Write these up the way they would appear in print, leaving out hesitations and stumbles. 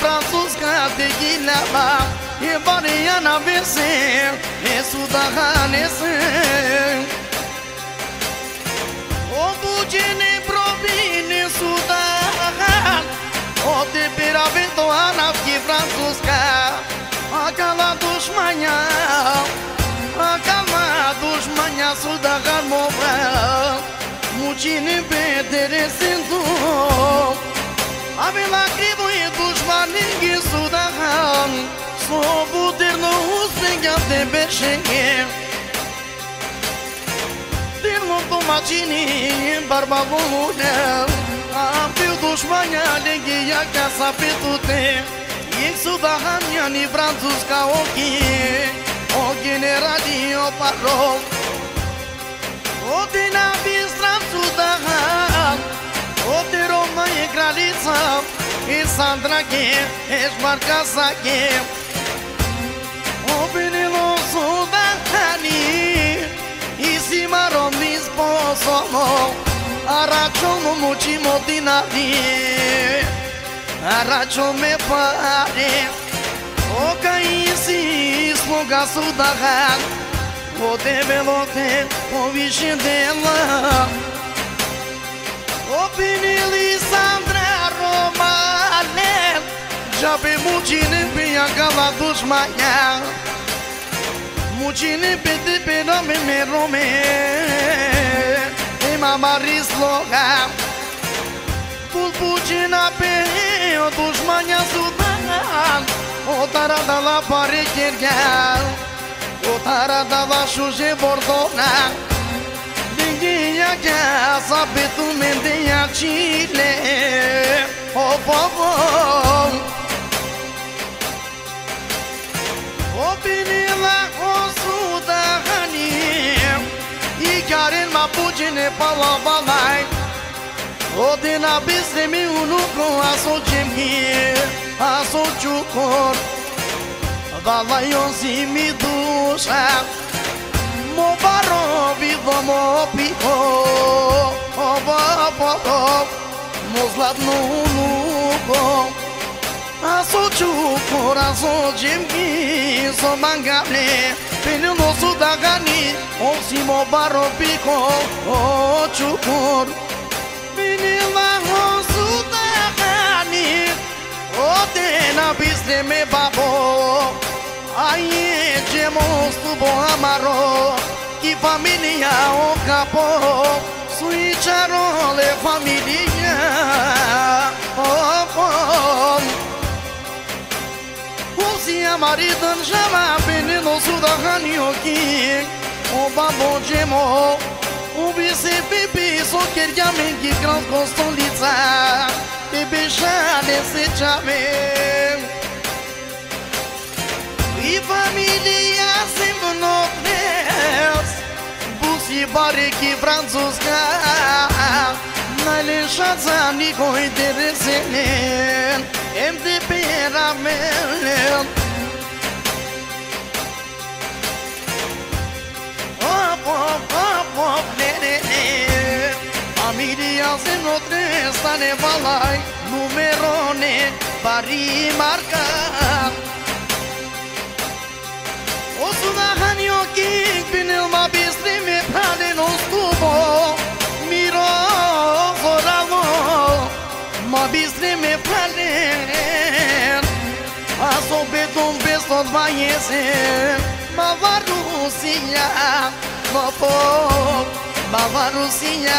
francuska de gilaba e bariana vese e sudahanese o bugine provine sudahan o de piravento anavki francuska akala dushmanya sudahan mova mucine pedere sindu Avem lacrimo e dușmaningi sudahan Sobuterno uspega de beșenghe Din montomacini barba volune Am piu dușmania leghia casa pe tute E sudahan iani franțuz ca ochii O generali o parol O din avistram sudahan O te Roma e granița, e Sandra che, e Marcasa che O venilo sudani, e si marom mi sposo Aracciono mucimo dinari, araccio me pare O caisi sloga sudahan O te velote, o vicendela O pinili Sandra Romane Já pe mucine pe acala dușmania Mucine pe de pe nome me rome E mama risloga Pulpucina pe o dușmania sudan O tarada la pare chergheal O tarada la șuje bordona Dinguinha casa pe tu mendeia chile O povo O pinila o sudahani I karen ma pugine pala balai O dina bisre mi unu ko aso jemgi Aso chukor Balai o zimi dusha Mo baro vivo mo pico O vapo Mo zlatno unuko Aso chukor aso jemgi So mangable Pene no sudagani O si mo baro pico O chukor Pene la o sudagani O tena bisne me babo Aie ce monstru bo amaro Chi familia o capo Sui charole familia O si amaridan jama Penino sudahani o ki O babo gemo O bise pipi So kerja mengi grand constolița Bebe jale se chave I familia semno pres Busi bare ki francuska Najlepša nikoj intereselen MDP ramelen Familia semno tres Stane balai Numerone Bari marca O sudahani o king Pinil ma bisri me prane no stubo Miro zoravo Ma bisri me prane Aso beton bestot vaiese Ma varusia Ma pop Ma varusia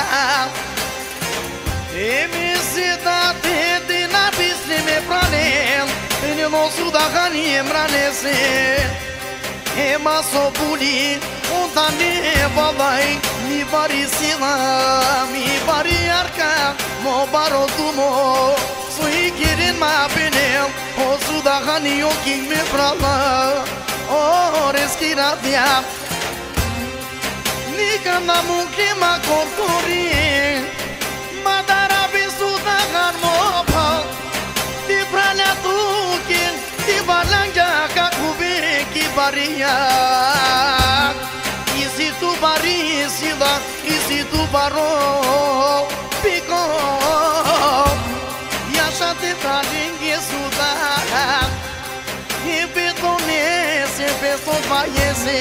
E mi sidate din a bisri me prane Pinil no sudahani emranese E ma sobuli Unta ne balai Mi bari sila Mi bari arca Mo baro tumo Sui kirin ma penel O sudahani o king me prala O respirația Nica na munchi ma corcori Ma darabi sudahan mo pa Di pralea tukin Di balanga ca kubeki baria Isi tu bari sila Isi tu baro Pico E așa te pralinghe sudahan tot va iese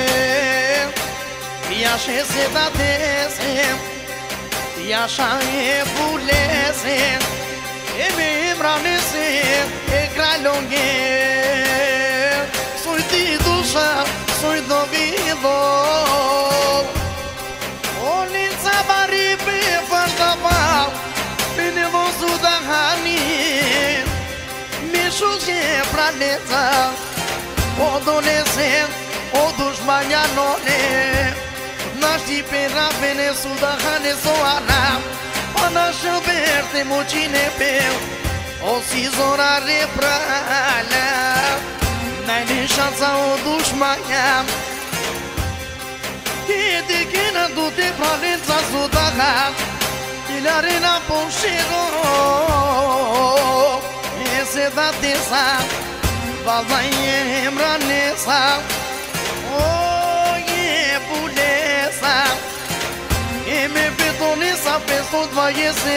E așa se datese E așa e bulese E mi branese E kralonge Sui ti dusza Sui dovido Olința bari pe făștava Bine vosu da hani Mișuge praneța O donese O dușmanianone Naști pe ravene Sudahane soana Pana șuberte mucine pe O sizorare prală N-ai din șanța o dușmania Chede chena du-te pralența Sudaha Ilarena ponșero Se datesa Valda e mranesa O e bulesa E me betonesa Pe tot va iese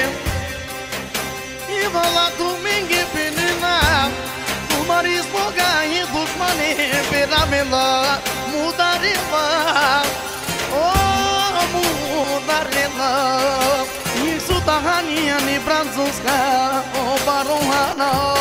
E va la domingue pe nena Tu maris boga e dușmane Pe ramela Mudareva O mudareva Sudahania ni Francuska O barohana